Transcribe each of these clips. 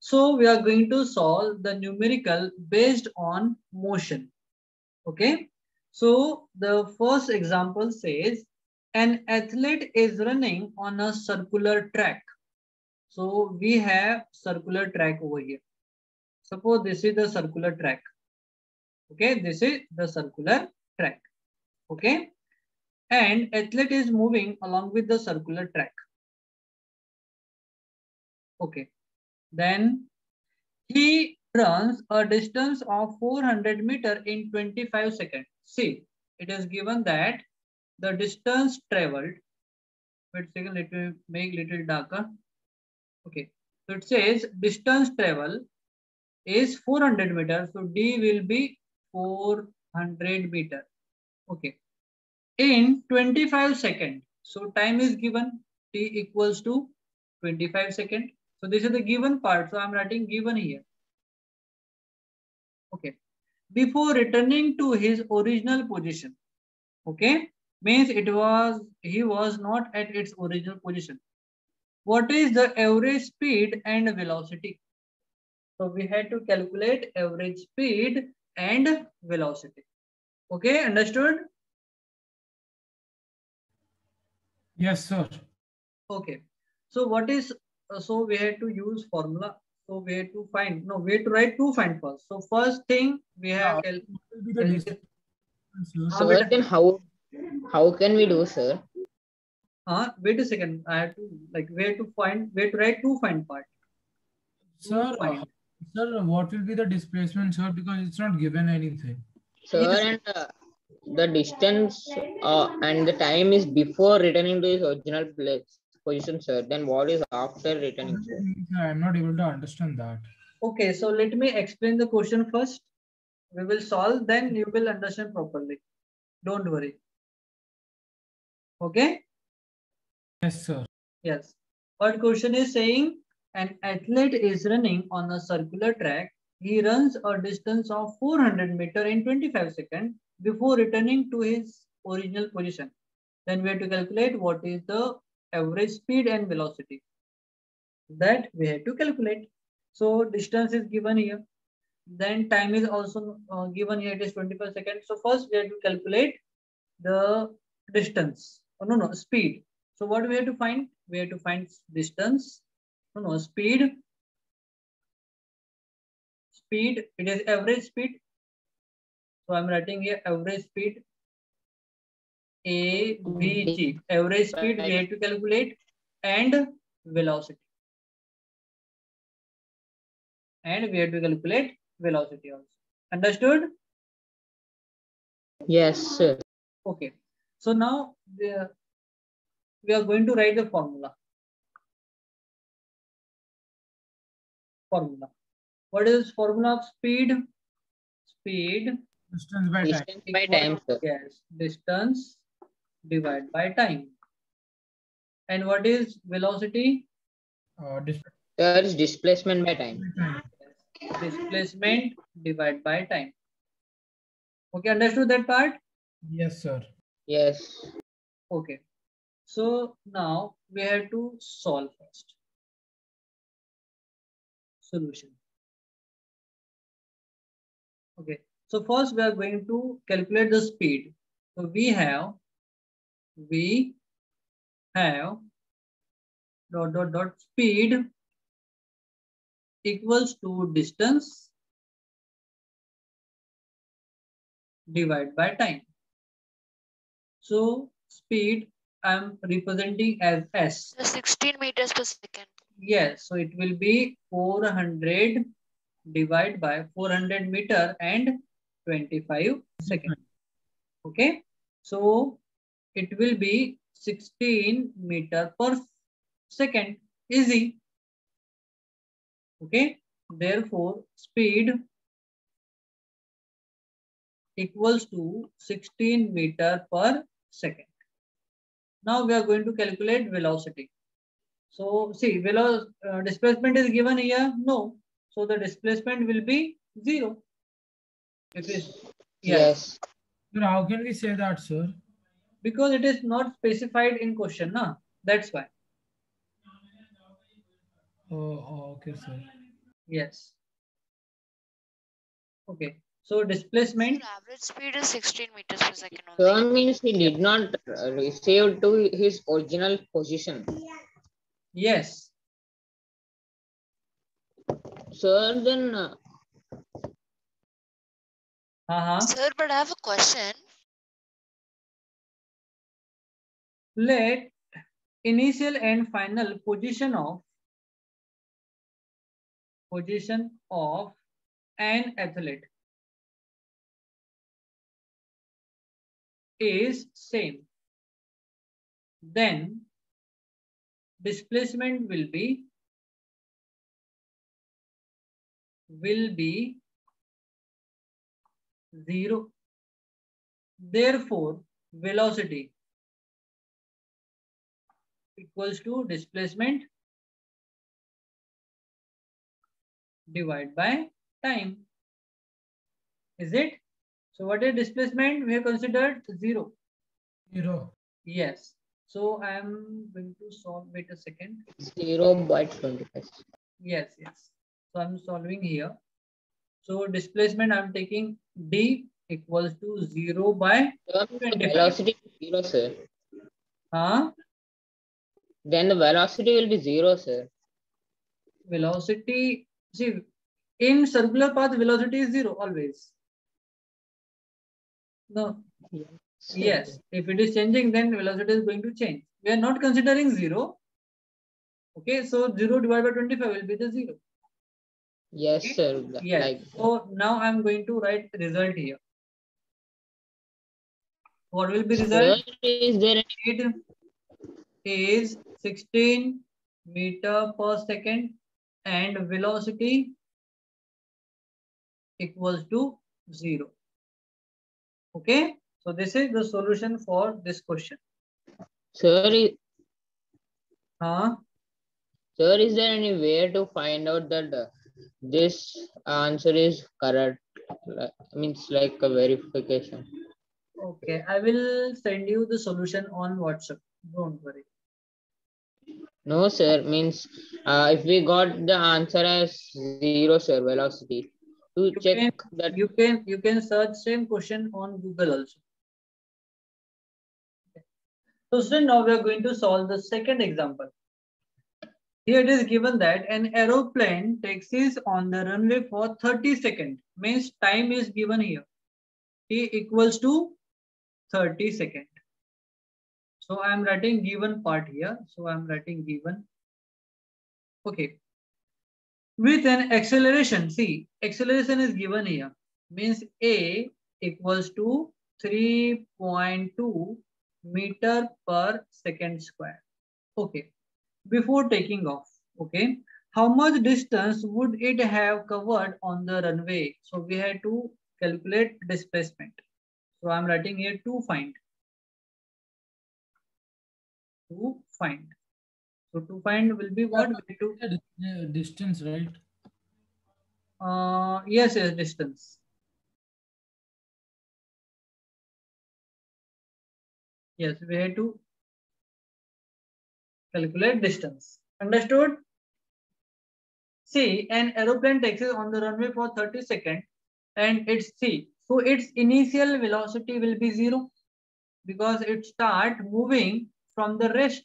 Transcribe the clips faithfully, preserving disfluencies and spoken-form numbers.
So we are going to solve the numerical based on motion. Okay. So the first example says an athlete is running on a circular track. So we have circular track over here. Suppose this is the circular track. Okay, this is the circular track. Okay, and athlete is moving along with the circular track. Okay, then he runs a distance of four hundred meter in twenty-five seconds. See, it is given that the distance traveled. Wait a second, let me make little darker. Okay, so it says distance travel is four hundred meters. So D will be four hundred meter. Okay, in twenty-five seconds. So time is given, T equals to twenty-five seconds. So this is the given part. So I'm writing given here. Okay. Before returning to his original position. Okay. Means it was, he was not at its original position. What is the average speed and velocity? So we had to calculate average speed and velocity. Okay. Understood? Yes, sir. Okay. So what is, uh, so we had to use formula. So we had to find, no, we had to write two find first. So first thing we have. Yeah, Cal will be the distance, sir. Sir, then how how can we do, sir? Uh, wait a second. I have to like where to find, where to write two find part. Sir, uh, sir, what will be the displacement, sir? Because it's not given anything. Sir, yes. and uh, the distance uh, and the time is before returning to his original place position, sir. Then what is after returning? Sir? I'm not able to understand that. Okay, so let me explain the question first. We will solve, then you will understand properly. Don't worry. Okay? Yes, sir. Yes. What question is saying? An athlete is running on a circular track. He runs a distance of four hundred meter in twenty-five seconds before returning to his original position. Then we have to calculate what is the average speed and velocity. That we have to calculate. So distance is given here. Then time is also uh, given here. It is twenty-five seconds. So first we have to calculate the distance. Oh, no, no, speed. So what we have to find? We have to find distance. No, no, speed. Speed, it is average speed. So I'm writing here average speed. A V G. Average speed we have to calculate, and velocity. And we have to calculate velocity also. Understood? Yes, sir. Okay. So now the, we are going to write the formula. Formula. What is formula of speed? Speed. Distance by distance time. by time, sir. Yes. Distance divided by time. And what is velocity? Uh, dis There is displacement by time. Yes. Displacement divided by time. Okay, understood that part? Yes, sir. Yes. Okay. So now we have to solve first. Solution. Okay. So first we are going to calculate the speed. So we have, we have dot dot dot speed equals to distance divided by time. So speed I'm representing as S. sixteen meters per second. Yes, so it will be four hundred divided by four hundred meter and twenty-five seconds. Okay, so it will be sixteen meter per second. Easy. Okay, therefore speed equals to sixteen meter per second. Now we are going to calculate velocity. So see, velo uh, displacement is given here. No, so the displacement will be zero. If it is yes. Yes. Sir, how can we say that, sir? Because it is not specified in question, na? That's why. Oh, oh okay, sir. Yes. Okay. So displacement. Sir, average speed is sixteen meters per second So only. means he did not uh, receive to his original position. Yes. Sir, then uh, Uh-huh. Sir, but I have a question. Let initial and final position of position of an athlete is same, then displacement will be will be zero. Therefore, velocity equals to displacement divided by time. Is it? So what is displacement? We have considered zero. Zero. Yes. So I am going to solve. Wait a second. zero by twenty-five. Yes, yes. So I'm solving here. So displacement I'm taking d equals to zero by Sir, the twenty-five. velocity is zero, sir. Huh? Then the velocity will be zero, sir. Velocity. See, in circular path, velocity is zero always. No. Yes. Yes. If it is changing, then velocity is going to change. We are not considering zero. Okay. So zero divided by twenty-five will be the zero. Yes, Okay? sir. Yes. Like So now I'm going to write result here. What will be result? sir, is there any It is sixteen meter per second and velocity equals to zero. Okay. So this is the solution for this question. sir? Is, Huh? sir, is there any way to find out that uh, this answer is correct? Like, means like a verification. Okay. I will send you the solution on WhatsApp. Don't worry. No, sir. Means uh, if we got the answer as zero, sir, velocity, to You check can that. you can you can search same question on Google also. So student, now we are going to solve the second example. Here it is given that an aeroplane taxis on the runway for thirty seconds. Means time is given here. T equals to thirty seconds. So I am writing given part here. So I am writing given. Okay. With an acceleration, see, acceleration is given here. Means A equals to three point two meter per second square. Okay. Before taking off, okay, how much distance would it have covered on the runway? So we had to calculate displacement. So I'm writing here to find. To find. So to find will be what? We to, The distance, right? uh, yes, yes, distance. Yes, we had to calculate distance. Understood? See, an aeroplane taxis on the runway for thirty seconds and it's C. So its initial velocity will be zero because it start moving from the rest.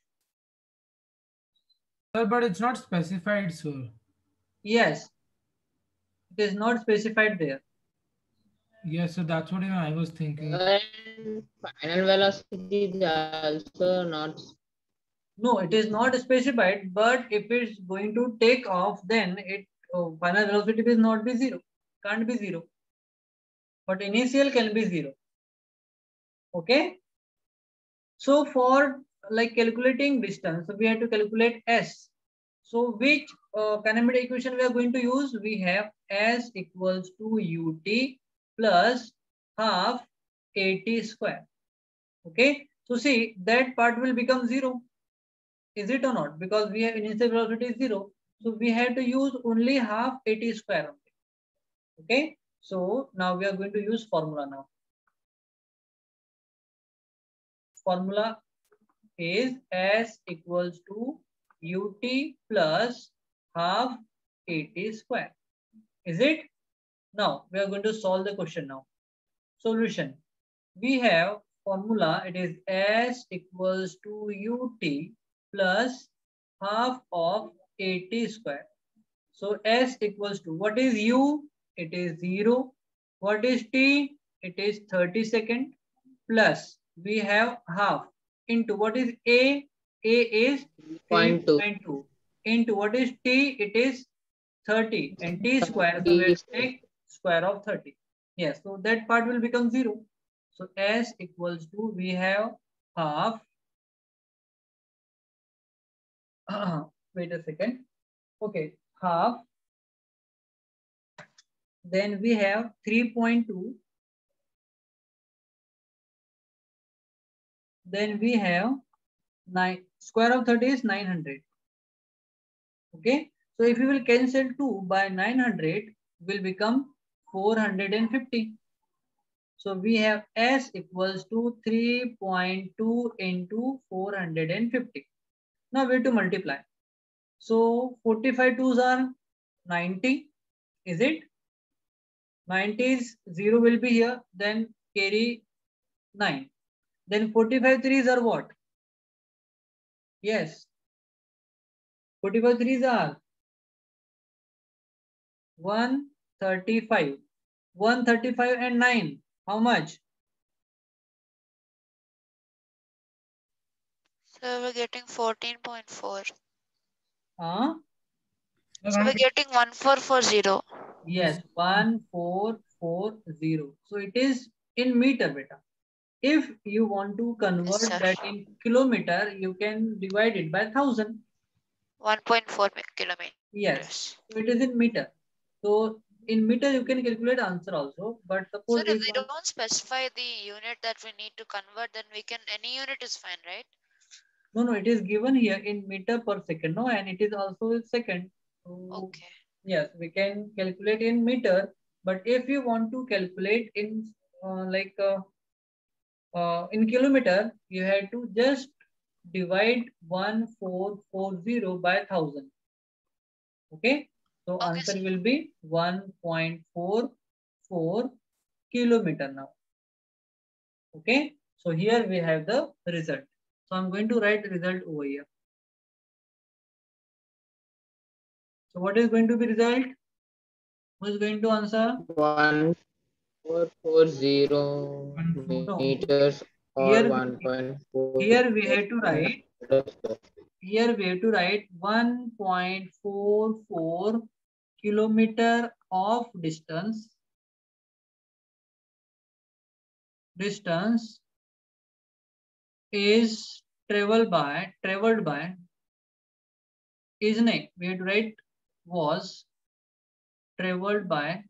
Sir, but it's not specified, sir. Yes, it is not specified there. Yes, so that's what even I was thinking. And final velocity is also not. No, it is not specified, but if it's going to take off, then it oh, final velocity will not be zero. Can't be zero. But initial can be zero. Okay. So for like calculating distance, we have to calculate S. So which uh, kinematic equation we are going to use? We have S equals to ut plus half at square. Okay. So see that part will become zero. Is it or not? Because we have initial velocity is zero. So we have to use only half at square only. Okay. So now we are going to use formula now. Formula is S equals to ut plus half eighty square. Is it? Now we are going to solve the question now. Solution. We have formula, it is S equals to ut plus half of eighty square. So S equals to, what is u? It is zero. What is t? It is thirty second. Plus we have half into what is a? A is three point two. Into what is t? It is thirty and t square. So we will take square of thirty. Yes, so that part will become zero. So S equals to, we have half. Uh, wait a second. Okay, half. Then we have three point two. Then we have nine. Square of thirty is nine hundred. Okay. So if you will cancel two by nine hundred, will become four hundred fifty. So we have S equals to three point two into four hundred fifty. Now we have to multiply. So forty-five twos are ninety. Is it? ninety is zero will be here. Then carry nine. Then forty-five threes are what? Yes. forty-five threes are one thirty-five. one thirty-five and nine. How much? So we're getting fourteen point four. Huh? So we're getting one four four zero. Yes, one four four zero. So it is in meter, beta. If you want to convert Yes, that in kilometer, you can divide it by thousand. one point four kilometers. Yes, so it is in meter. So in meter you can calculate answer also, but suppose So if if we don't specify the unit that we need to convert, then we can, any unit is fine, right? no, no, it is given here in meter per second, no, and it is also in second. So, Okay. yes, we can calculate in meter, but if you want to calculate in uh, like uh, uh, in kilometer, you have to just divide one four four zero by one thousand. Okay, so Okay, answer sir. will be one point four four kilometer now. Okay, so here we have the result. So I'm going to write the result over here. So what is going to be result? Who is going to answer? one four four zero meters or Here, one point four. here we have to write. Here we have to write one point four four kilometer of distance. Distance is traveled by traveled by. Isn't it? We have to write was traveled by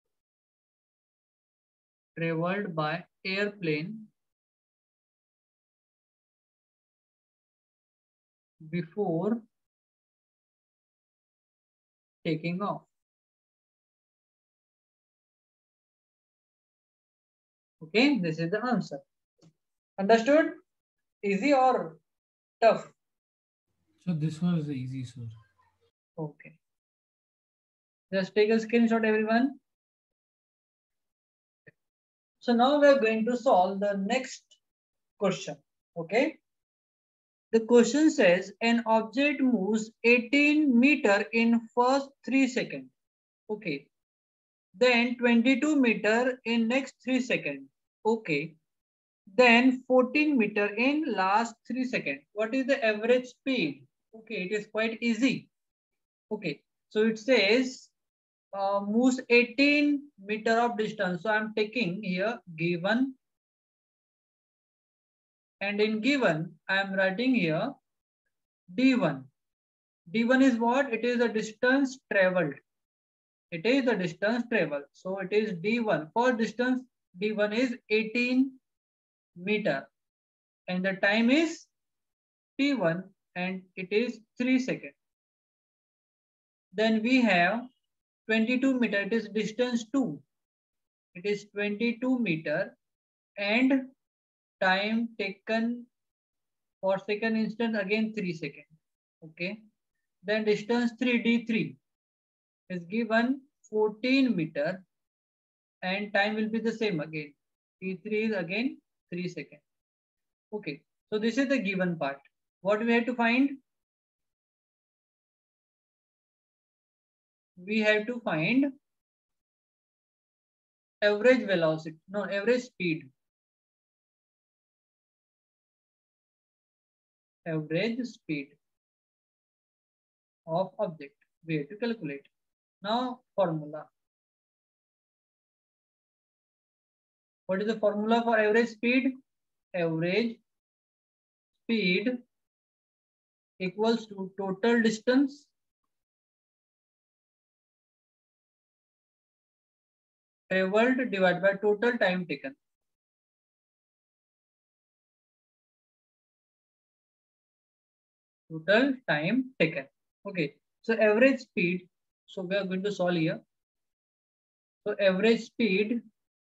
traveled by airplane before taking off. Okay, this is the answer. Understood? Easy or tough? So this was easy, sir. Okay. Just take a screenshot, everyone. So now we are going to solve the next question. Okay. The question says an object moves eighteen meter in first three seconds. Okay. Then twenty-two meter in next three seconds. Okay. Then fourteen meter in last three seconds. What is the average speed? Okay, it is quite easy. Okay, so it says uh, moves eighteen meter of distance. So I'm taking here given, and in given I am writing here D one. D one is what? It is the distance traveled. It is the distance traveled. So it is D one. For distance, D one is eighteen meter, and the time is T one, and it is three seconds. Then we have twenty-two meter, it is distance two. It is twenty-two meter, and time taken for second instance again three seconds. Okay. Then distance three, D three. is given fourteen meter and time will be the same again. T three is again three seconds. Okay, so this is the given part. What we have to find? We have to find average velocity, no, average speed. Average speed of object. We have to calculate. Now formula. What is the formula for average speed? Average speed equals to total distance traveled divided by total time taken. Total time taken. Okay, so average speed. So we are going to solve here. So average speed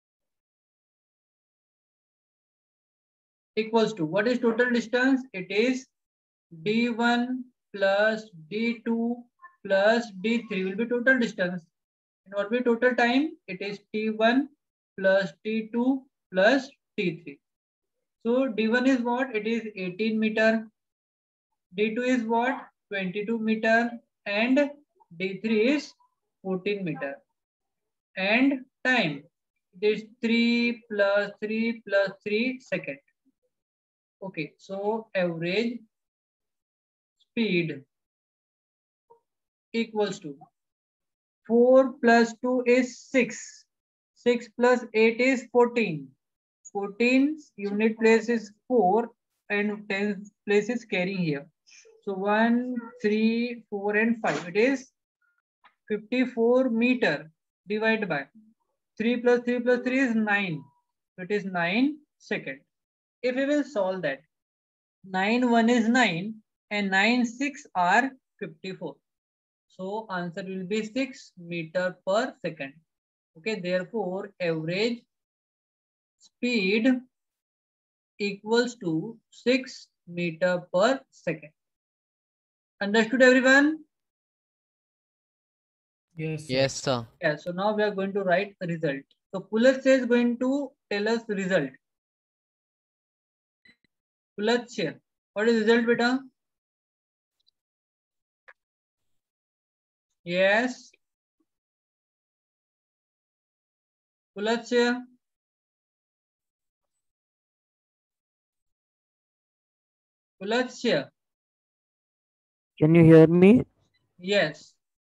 equals to, what is total distance? It is d one plus d two plus d three will be total distance. And what will be total time? It is t one plus t two plus t three. So d one is what? It is eighteen meter. D two is what? twenty-two meter. And D three is fourteen meter. And time, it is three plus three plus three second. Okay, so average speed equals to four plus two is six. six plus eight is fourteen. fourteen unit place is four and ten place is carrying here. So one, three, four and five. It is fifty-four meter divided by three plus three plus three is nine. So it is nine second. If we will solve that, nine one is nine and nine six are fifty-four. So answer will be six meter per second. Okay, therefore average speed equals to six meter per second. Understood everyone? Yes. Yes, sir. Yeah, so now we are going to write the result. So Pulach is going to tell us the result. Pulach, what is the result, beta? Yes. Pulach. Pulach. Can you hear me? Yes.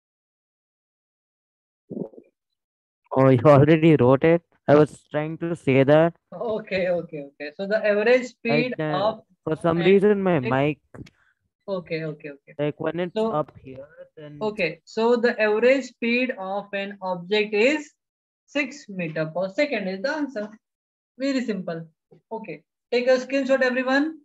Oh, you already wrote it. I was trying to say that. Okay, okay, okay. So the average speed Like, uh, of for some an reason, my object- mic, Okay, okay, okay. like when it's So- up here, then Okay, so the average speed of an object is six meter per second is the answer. Very simple. Okay, take a screenshot everyone.